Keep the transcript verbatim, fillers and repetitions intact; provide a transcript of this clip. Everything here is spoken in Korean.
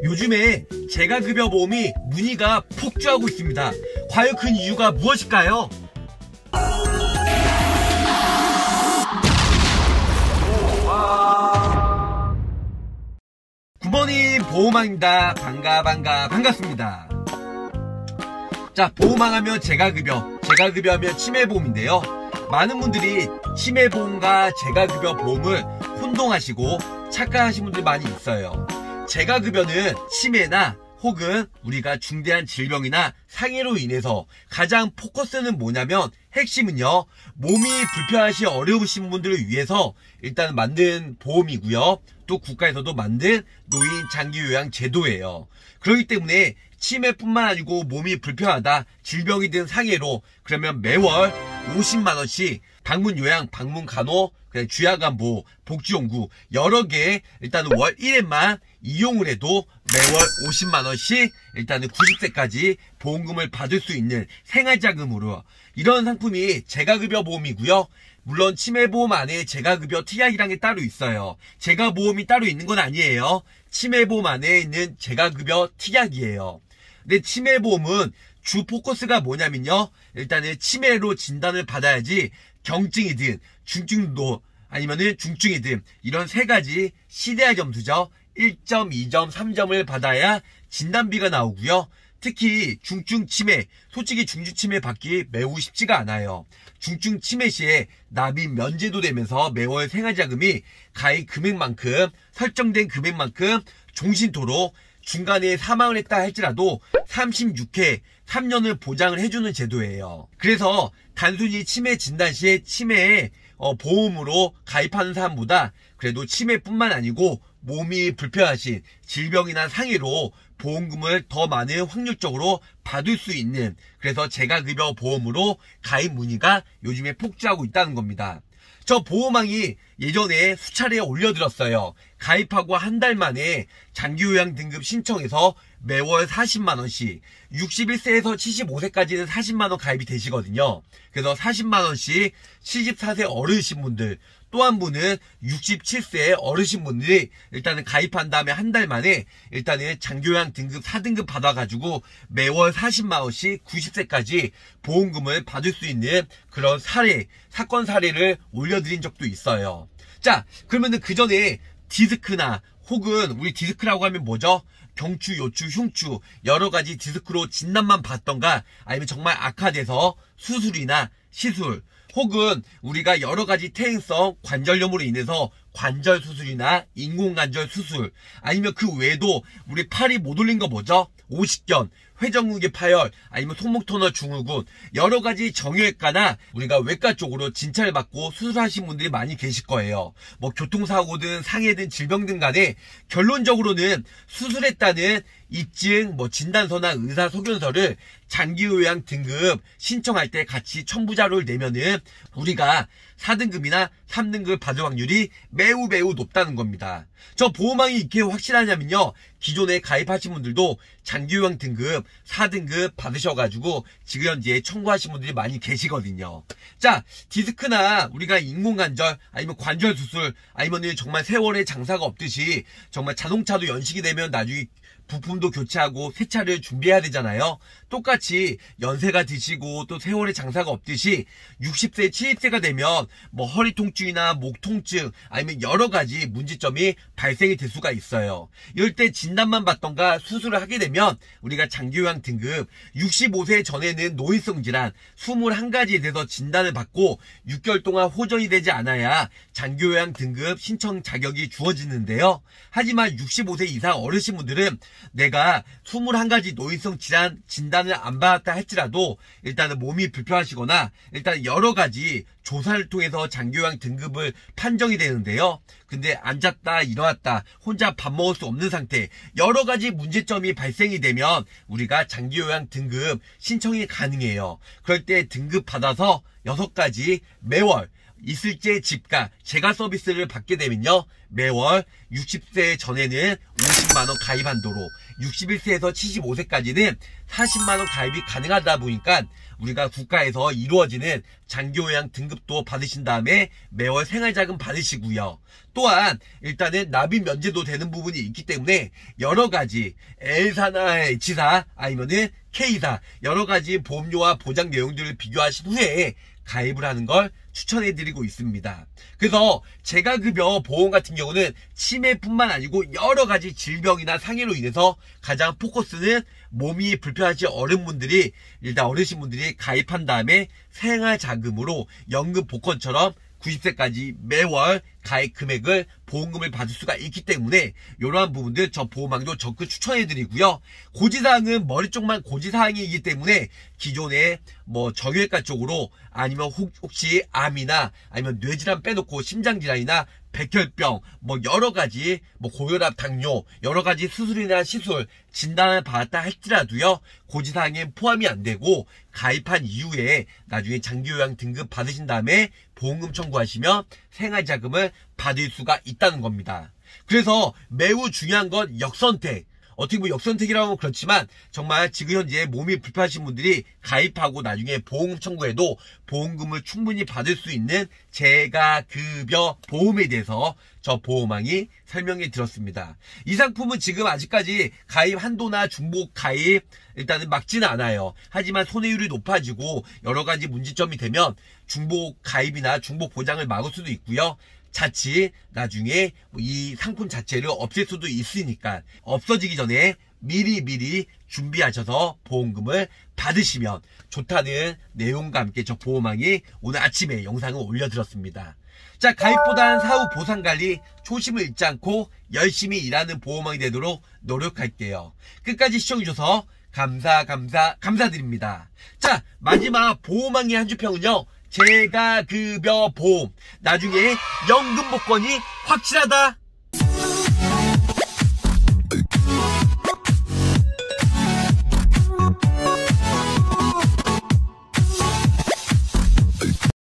요즘에 재가급여 보험이 문의가 폭주하고 있습니다. 과연 그 이유가 무엇일까요? 굿모닝 보험왕입니다. 반가 반가 반갑습니다. 자, 보험왕 하면 재가급여, 재가급여 하면 치매보험인데요. 많은 분들이 치매보험과 재가급여 보험을 혼동하시고 착각하시는 분들이 많이 있어요. 재가급여는 치매나 혹은 우리가 중대한 질병이나 상해로 인해서 가장 포커스는 뭐냐면 핵심은요, 몸이 불편하시 어려우신 분들을 위해서 일단 만든 보험이고요. 또 국가에서도 만든 노인 장기요양 제도예요. 그렇기 때문에 치매뿐만 아니고 몸이 불편하다, 질병이든 상해로 그러면 매월 오십만 원씩 방문 요양, 방문 간호, 그냥 주야간보, 복지용구 여러 개 일단 월 일 회만 이용을 해도 매월 오십만 원씩 일단은 구십 세까지 보험금을 받을 수 있는 생활자금으로, 이런 상품이 재가급여 보험이고요. 물론 치매보험 안에 재가급여 특약이라는 게 따로 있어요. 재가보험이 따로 있는 건 아니에요. 치매보험 안에 있는 재가급여 특약이에요. 근데 치매보험은 주 포커스가 뭐냐면요, 일단은 치매로 진단을 받아야지 경증이든 중증도 아니면은 중증이든 이런 세 가지 시대화 점수죠. 일 점, 이 점, 삼 점을 받아야 진단비가 나오고요. 특히 중증 치매, 솔직히 중증 치매 받기 매우 쉽지가 않아요. 중증 치매 시에 납입 면제도 되면서 매월 생활자금이 가입 금액만큼, 설정된 금액만큼 종신토록 중간에 사망을 했다 할지라도 삼십육 회 삼 년을 보장을 해주는 제도예요. 그래서 단순히 치매 진단 시에 치매 어, 보험으로 가입하는 사람보다 그래도 치매뿐만 아니고 몸이 불편하신 질병이나 상해로 보험금을 더 많은 확률적으로 받을 수 있는, 그래서 재가급여 보험으로 가입 문의가 요즘에 폭주하고 있다는 겁니다. 저 보험왕이 예전에 수차례 올려드렸어요. 가입하고 한 달 만에 장기요양 등급 신청해서 매월 사십만 원씩, 육십일 세에서 칠십오 세까지는 사십만 원 가입이 되시거든요. 그래서 사십만 원씩 칠십사 세 어르신 분들, 또 한 분은 육십칠 세 어르신 분들이 일단은 가입한 다음에 한 달 만에 일단은 장기요양 등급 사 등급 받아가지고 매월 사십만 원씩 구십 세까지 보험금을 받을 수 있는 그런 사례, 사건 사례를 올려드린 적도 있어요. 자, 그러면은 그 전에 디스크나 혹은 우리 디스크라고 하면 뭐죠? 경추, 요추, 흉추 여러 가지 디스크로 진단만 받던가 아니면 정말 악화돼서 수술이나 시술 혹은 우리가 여러 가지 퇴행성 관절염으로 인해서 관절 수술이나 인공관절 수술, 아니면 그 외에도 우리 팔이 못 올린 거 뭐죠? 오십견, 회전근개 파열, 아니면 손목 터널 증후군 여러 가지 정형외과나 우리가 외과 쪽으로 진찰을 받고 수술하신 분들이 많이 계실 거예요. 뭐 교통사고든 상해든 질병든 간에 결론적으로는 수술했다는 입증, 뭐 진단서나 의사소견서를 장기요양 등급 신청할 때 같이 첨부자료를 내면은 우리가 사 등급이나 삼 등급을 받을 확률이 매우 매우 높다는 겁니다. 저 보험왕이 이렇게 확실하냐면요, 기존에 가입하신 분들도 장기요양 등급 사 등급 받으셔가지고 지금 현재 청구하신 분들이 많이 계시거든요. 자, 디스크나 우리가 인공관절 아니면 관절 수술 아니면 정말 세월에 장사가 없듯이 정말 자동차도 연식이 되면 나중에 부품도 교체하고 세차를 준비해야 되잖아요. 똑같이 연세가 드시고 또 세월의 장사가 없듯이 육십 세, 칠십 세가 되면 뭐 허리 통증이나 목 통증 아니면 여러 가지 문제점이 발생이 될 수가 있어요. 이럴 때 진단만 받던가 수술을 하게 되면 우리가 장기요양 등급 육십오 세 전에는 노인성 질환 이십일 가지에 대해서 진단을 받고 육 개월 동안 호전이 되지 않아야 장기요양 등급 신청 자격이 주어지는데요. 하지만 육십오 세 이상 어르신분들은 내가 이십일 가지 노인성 질환 진단을 안 받았다 할지라도 일단은 몸이 불편하시거나 일단 여러 가지 조사를 통해서 장기요양 등급을 판정이 되는데요. 근데 앉았다 일어났다 혼자 밥 먹을 수 없는 상태 여러 가지 문제점이 발생이 되면 우리가 장기요양 등급 신청이 가능해요. 그럴 때 등급 받아서 여섯 가지 매월 있을제 집가 제가 서비스를 받게 되면요, 매월 육십 세 전에는 오십만 원 가입 한도로, 육십일 세에서 칠십오 세까지는 사십만 원 가입이 가능하다 보니까 우리가 국가에서 이루어지는 장기요양 등급도 받으신 다음에 매월 생활자금 받으시고요. 또한 일단은 납입 면제도 되는 부분이 있기 때문에 여러가지 L사나 H사 아니면은 K사 여러가지 보험료와 보장 내용들을 비교하신 후에 가입을 하는 걸 추천해드리고 있습니다. 그래서 제가급여 보험 같은 경우는 치매뿐만 아니고 여러가지 질병이나 상해로 인해서 가장 포커스는 몸이 불편하신 어른분들이, 일단 어르신분들이 가입한 다음에 생활자금으로 연금 복권처럼 구십 세까지 매월 가입 금액을 보험금을 받을 수가 있기 때문에 이러한 부분들 저 보험왕도 적극 추천해드리고요. 고지사항은 머리 쪽만 고지사항이기 때문에 기존에 뭐 정형외과 쪽으로 아니면 혹시 암이나 아니면 뇌질환 빼놓고 심장질환이나 백혈병 뭐 여러가지 뭐 고혈압 당뇨 여러가지 수술이나 시술 진단을 받았다 할지라도요, 고지사항엔 포함이 안되고 가입한 이후에 나중에 장기요양 등급 받으신 다음에 보험금 청구하시면 생활자금을 받을 수가 있다는 겁니다. 그래서 매우 중요한 건 역선택. 어떻게 보면 역선택이라고 하면 그렇지만 정말 지금 현재 몸이 불편하신 분들이 가입하고 나중에 보험금 청구해도 보험금을 충분히 받을 수 있는 제가급여 보험에 대해서 저 보험왕이 설명해 드렸습니다. 이 상품은 지금 아직까지 가입 한도나 중복 가입 일단은 막지는 않아요. 하지만 손해율이 높아지고 여러가지 문제점이 되면 중복 가입이나 중복 보장을 막을 수도 있고요. 자칫 나중에 이 상품 자체를 없앨 수도 있으니까 없어지기 전에 미리미리 준비하셔서 보험금을 받으시면 좋다는 내용과 함께 저 보험왕이 오늘 아침에 영상을 올려드렸습니다. 자, 가입보단 사후 보상관리 초심을 잃지 않고 열심히 일하는 보험왕이 되도록 노력할게요. 끝까지 시청해주셔서 감사 감사 감사드립니다. 자, 마지막 보험왕의 한 주평은요, 제가급여 보험 나중에 연금 복권이 확실하다.